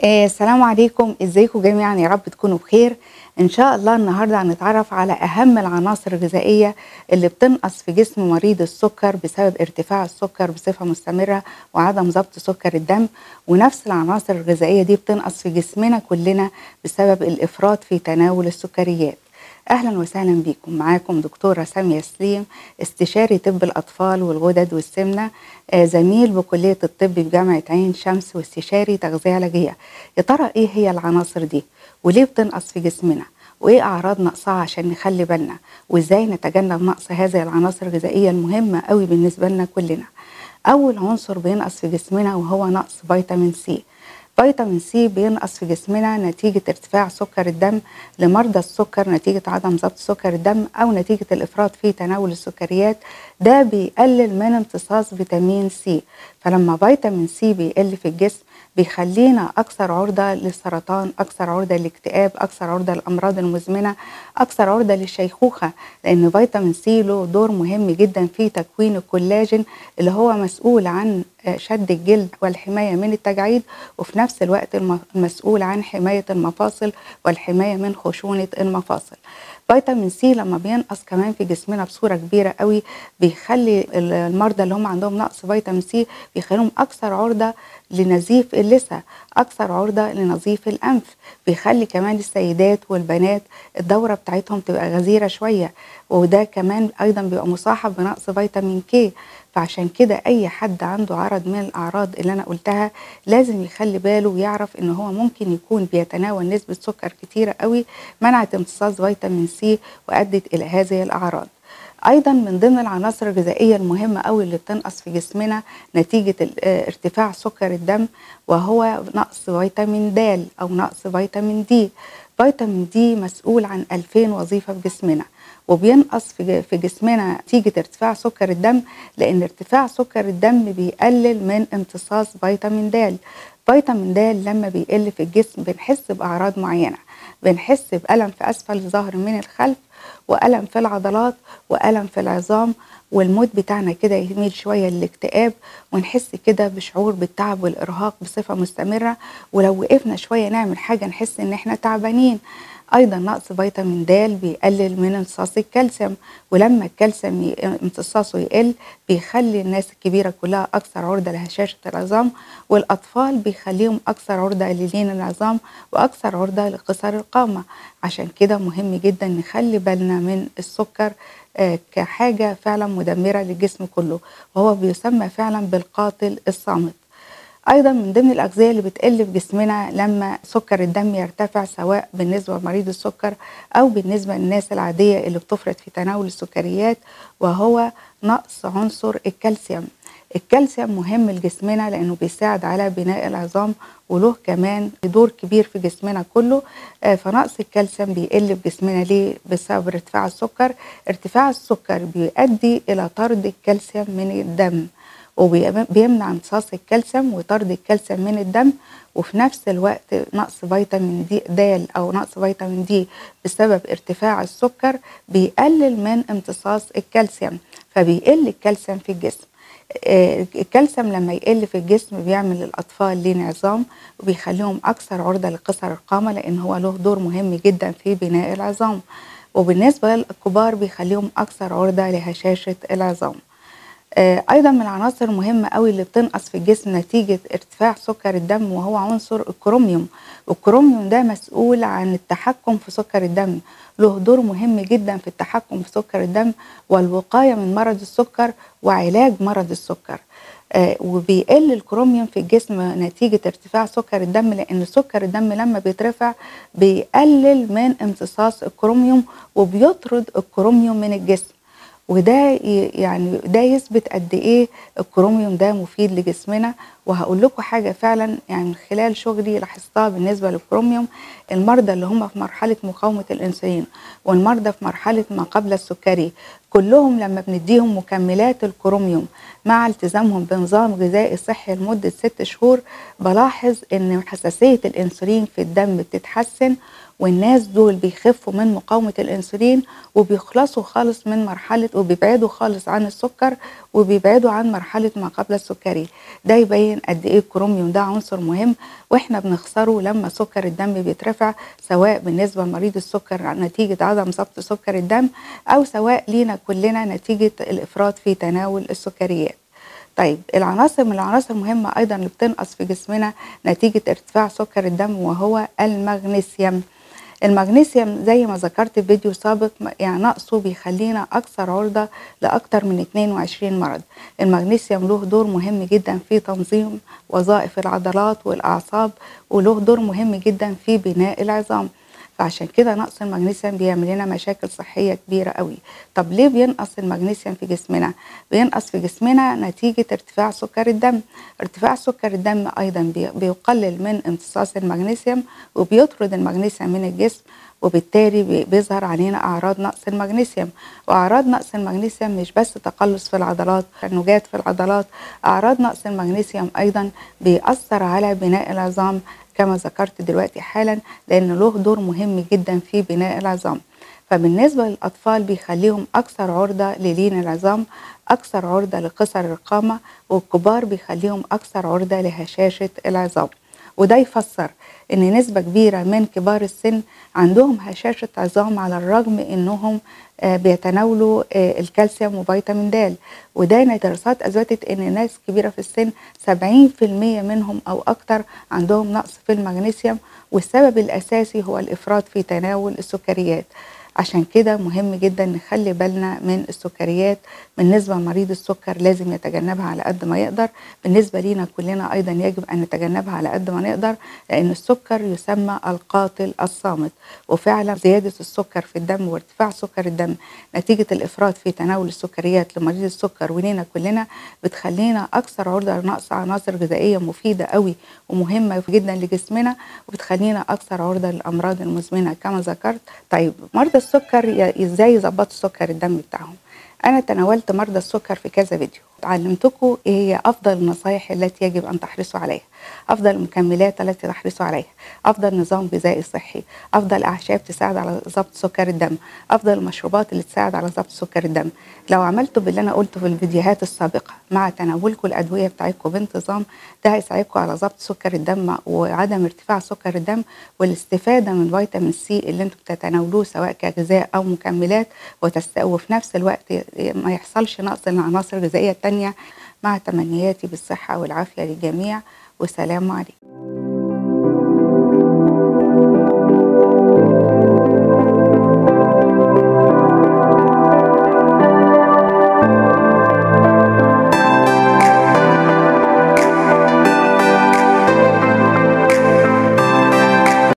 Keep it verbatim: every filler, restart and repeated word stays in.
آه، السلام عليكم، ازيكم جميعا؟ يا رب تكونوا بخير. ان شاء الله النهارده هنتعرف على اهم العناصر الغذائيه اللي بتنقص في جسم مريض السكر بسبب ارتفاع السكر بصفه مستمره وعدم ضبط سكر الدم. ونفس العناصر الغذائيه دي بتنقص في جسمنا كلنا بسبب الافراط في تناول السكريات. اهلا وسهلا بكم، معاكم دكتوره ساميه سليم، استشاري طب الاطفال والغدد والسمنه، آه، زميل بكليه الطب بجامعه عين شمس، واستشاري تغذيه علاجيه. يا ترى ايه هي العناصر دي وليه بتنقص في جسمنا؟ وايه اعراض نقصها عشان نخلي بالنا؟ وازاي نتجنب نقص هذه العناصر الغذائيه المهمه قوي بالنسبه لنا كلنا؟ اول عنصر بينقص في جسمنا وهو نقص فيتامين سي. فيتامين سي بينقص في جسمنا نتيجة ارتفاع سكر الدم لمرضى السكر نتيجة عدم ضبط سكر الدم أو نتيجة الإفراط في تناول السكريات. ده بيقلل من امتصاص فيتامين سي، فلما فيتامين سي بيقل في الجسم بيخلينا أكثر عرضة للسرطان، أكثر عرضة للاكتئاب، أكثر عرضة للأمراض المزمنة، أكثر عرضة للشيخوخة، لأن فيتامين سي له دور مهم جدا في تكوين الكولاجين اللي هو مسؤول عن شد الجلد والحماية من التجاعيد، وفي نفس الوقت المسؤول عن حماية المفاصل والحماية من خشونة المفاصل. فيتامين سي لما بينقص كمان في جسمنا بصورة كبيرة قوي بيخلي المرضى اللي هم عندهم نقص فيتامين سي بيخليهم أكثر عرضة لنزيف اللثة، أكثر عرضة لنزيف الأنف، بيخلي كمان السيدات والبنات الدورة بتاعتهم تبقى غزيرة شوية، وده كمان أيضا بيبقى مصاحب بنقص فيتامين كي. فعشان كده أي حد عنده عرض من الأعراض اللي أنا قلتها لازم يخلي باله ويعرف إن هو ممكن يكون بيتناول نسبة سكر كتيرة قوي منعت امتصاص فيتامين سي وأدت إلى هذه الأعراض. أيضا من ضمن العناصر الغذائية المهمة قوي اللي بتنقص في جسمنا نتيجة ارتفاع سكر الدم وهو نقص فيتامين د أو نقص فيتامين دي. فيتامين دي مسؤول عن ألفين وظيفة في جسمنا، وبينقص في جسمنا نتيجة ارتفاع سكر الدم، لأن ارتفاع سكر الدم بيقلل من امتصاص فيتامين د. فيتامين د لما بيقل في الجسم بنحس بأعراض معينة، بنحس بألم في أسفل الظهر من الخلف، وألم في العضلات، وألم في العظام، والمود بتاعنا كده يميل شوية للاكتئاب، ونحس كده بشعور بالتعب والإرهاق بصفة مستمرة، ولو وقفنا شوية نعمل حاجة نحس إن احنا تعبانين. أيضا نقص فيتامين د بيقلل من امتصاص الكالسيوم، ولما الكالسيوم امتصاصه يقل بيخلي الناس الكبيرة كلها أكثر عرضة لهشاشة العظام، والأطفال بيخليهم أكثر عرضة للين العظام وأكثر عرضة لقصر القامة. عشان كده مهم جدا نخلي بالنا من السكر آه كحاجة فعلا مدمرة للجسم كله، وهو بيسمى فعلا بالقاتل الصامت. أيضا من ضمن الأغذية اللي بتقل في جسمنا لما سكر الدم يرتفع، سواء بالنسبة لمريض السكر أو بالنسبة للناس العادية اللي بتفرط في تناول السكريات، وهو نقص عنصر الكالسيوم. الكالسيوم مهم لجسمنا لأنه بيساعد على بناء العظام، وله كمان دور كبير في جسمنا كله. فنقص الكالسيوم بيقل في جسمنا ليه؟ بسبب ارتفاع السكر. ارتفاع السكر بيؤدي إلى طرد الكالسيوم من الدم، وبيمنع امتصاص الكالسيوم وطرد الكالسيوم من الدم. وفي نفس الوقت نقص فيتامين دي د او نقص فيتامين دي بسبب ارتفاع السكر بيقلل من امتصاص الكالسيوم، فبيقل الكالسيوم في الجسم. الكالسيوم لما يقل في الجسم بيعمل للأطفال لين عظام، وبيخليهم أكثر عرضة لقصر القامة، لأن هو له دور مهم جدا في بناء العظام. وبالنسبة للكبار بيخليهم أكثر عرضة لهشاشة العظام. أيضا من العناصر المهمة قوي اللي بتنقص في الجسم نتيجة ارتفاع سكر الدم وهو عنصر الكروميوم. والكروميوم ده مسؤول عن التحكم في سكر الدم، له دور مهم جدا في التحكم في سكر الدم والوقاية من مرض السكر وعلاج مرض السكر. آه وبيقل الكروميوم في الجسم نتيجة ارتفاع سكر الدم، لأن سكر الدم لما بيترفع بيقلل من امتصاص الكروميوم وبيطرد الكروميوم من الجسم. وده يعني ده يثبت قد ايه الكروميوم ده مفيد لجسمنا. وهقول لكم حاجه فعلا يعني من خلال شغلي لاحظتها بالنسبه للكروميوم. المرضى اللي هم في مرحله مقاومه الانسولين والمرضى في مرحله ما قبل السكري كلهم لما بنديهم مكملات الكروميوم مع التزامهم بنظام غذائي صحي لمده ست شهور بلاحظ ان حساسيه الانسولين في الدم بتتحسن، والناس دول بيخفوا من مقاومة الأنسولين وبيخلصوا خالص من مرحلة وبيبعدوا خالص عن السكر وبيبعدوا عن مرحلة ما قبل السكري. ده يبين قد إيه الكروميوم ده عنصر مهم وإحنا بنخسره لما سكر الدم بيترفع، سواء بالنسبة لمريض السكر نتيجة عدم ضبط سكر الدم أو سواء لينا كلنا نتيجة الإفراط في تناول السكريات. طيب العناصر من العناصر المهمة أيضا اللي بتنقص في جسمنا نتيجة ارتفاع سكر الدم وهو المغنيسيوم. المغنيسيوم زي ما ذكرت في فيديو سابق يعني نقصه بيخلينا أكثر عرضة لأكثر من اتنين وعشرين مرض. المغنيسيوم له دور مهم جدا في تنظيم وظائف العضلات والأعصاب وله دور مهم جدا في بناء العظام، فعشان كده نقص المغنيسيوم بيعمل لنا مشاكل صحية كبيرة قوي. طب ليه بينقص المغنيسيوم في جسمنا؟ بينقص في جسمنا نتيجة ارتفاع سكر الدم. ارتفاع سكر الدم أيضا بيقلل من امتصاص المغنيسيوم وبيطرد المغنيسيوم من الجسم، وبالتالي بيظهر علينا أعراض نقص المغنيسيوم. وأعراض نقص المغنيسيوم مش بس تقلص في العضلات، تشنجات في العضلات، أعراض نقص المغنيسيوم أيضا بيأثر على بناء العظام كما ذكرت دلوقتي حالا، لأن له دور مهم جدا في بناء العظام. فبالنسبة للأطفال بيخليهم أكثر عرضة للين العظام، أكثر عرضة لقصر القامة، والكبار بيخليهم أكثر عرضة لهشاشة العظام. وده يفسر ان نسبة كبيرة من كبار السن عندهم هشاشة عظام على الرغم انهم بيتناولوا الكالسيوم وفيتامين د. وده دراسات اثبتت ان ناس كبيرة في السن سبعين في المية منهم او اكتر عندهم نقص في المغنيسيوم، والسبب الاساسي هو الافراط في تناول السكريات. عشان كده مهم جدا نخلي بالنا من السكريات. بالنسبة لمريض السكر لازم يتجنبها على قد ما يقدر، بالنسبة لينا كلنا أيضا يجب أن نتجنبها على قد ما نقدر، لأن السكر يسمى القاتل الصامت. وفعلا زيادة السكر في الدم وارتفاع سكر الدم نتيجة الإفراط في تناول السكريات لمريض السكر ولينا كلنا بتخلينا أكثر عرضة لنقص عناصر غذائية مفيدة قوي ومهمة جدا لجسمنا، وبتخلينا أكثر عرضة للأمراض المزمنة كما ذكرت. طيب مرضى السكر ازاي يظبطوا سكر الدم بتاعهم؟ انا تناولت مرضى السكر في كذا فيديو، علمتكم ايه هي افضل النصائح التي يجب ان تحرصوا عليها، افضل المكملات التي تحرصوا عليها، افضل نظام غذائي صحي، افضل اعشاب تساعد على ضبط سكر الدم، افضل المشروبات اللي تساعد على ضبط سكر الدم. لو عملتوا باللي انا قلته في الفيديوهات السابقه مع تناولكم الادويه بتاعتكم بانتظام، ده هيساعدكم على ضبط سكر الدم وعدم ارتفاع سكر الدم والاستفاده من فيتامين سي اللي انتم بتتناولوه سواء كغذاء او مكملات، وتست... وفي نفس الوقت ما يحصلش نقص للعناصر الغذائيه الثانيه. مع تمنياتي بالصحه والعافيه للجميع، والسلام عليكم.